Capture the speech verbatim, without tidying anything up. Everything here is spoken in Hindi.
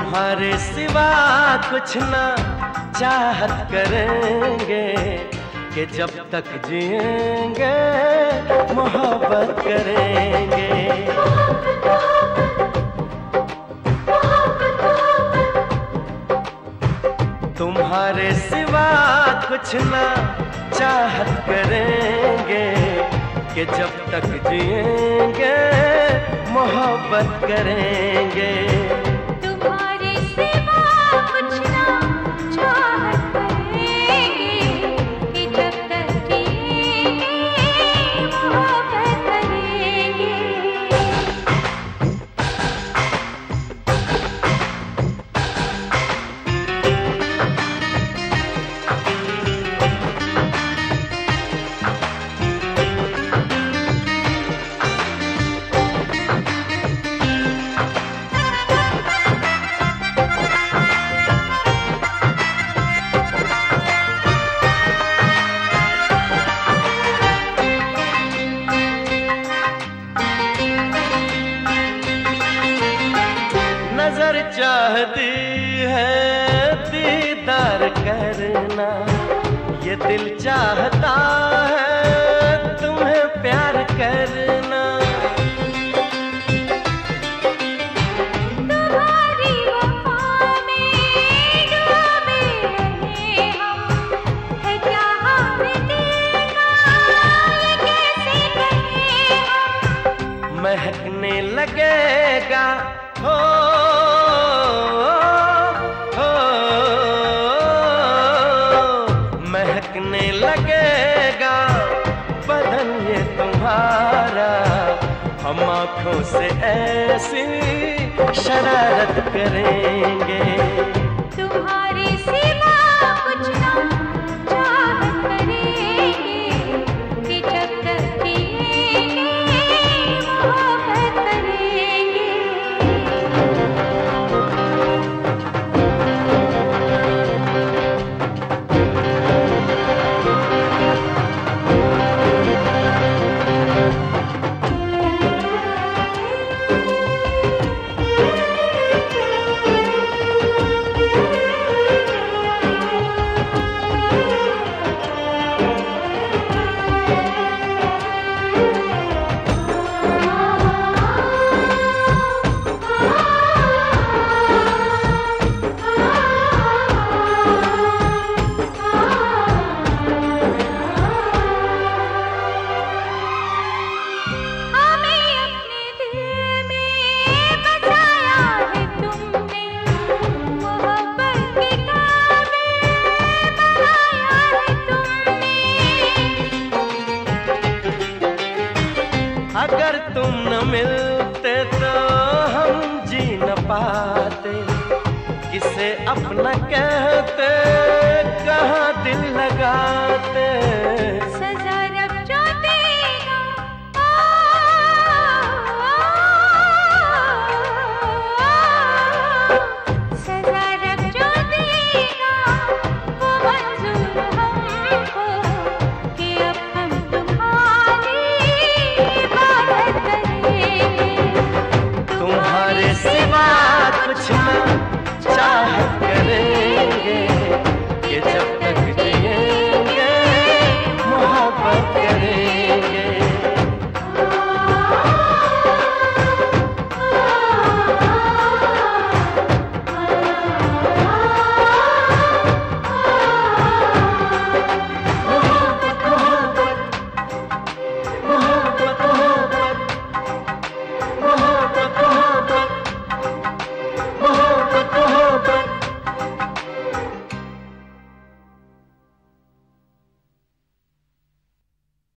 तुम्हारे सिवा कुछ ना चाहत करेंगे कि जब तक जिएंगे मोहब्बत करेंगे। तुम्हारे सिवा कुछ ना चाहत करेंगे कि जब तक जिएंगे मोहब्बत करेंगे। तुम्हारे सिवा कुछ ना चाहत करेंगे कि जब तक जिएंगे मोहब्बत करेंगे। नजर चाहती है दीदार करना, ये दिल चाहता है तुम्हें प्यार करना। तुम्हारी वफा में डूबे रहे हम, है क्या हमने देखा ये कैसे कहें हम। महकने लगेगा हो हो महकने लगेगा बदन ये तुम्हारा, हम आँखों से ऐसी शरारत करेंगे। तुम्हारे सिवा कुछ ना चाहत करेंगे कि जब तक जिएंगे मोहब्बत करेंगे। अगर तुम न मिलते तो हम जी न पाते, किसे अपना कहते कहाँ दिल लगाते। सजा रब जो देगा सजा रब जो देगा वो मंजूर हमको कि अब हम तुम्हारी इबादत करेंगे। तुम्हारे सिवा कुछ न चाहत करें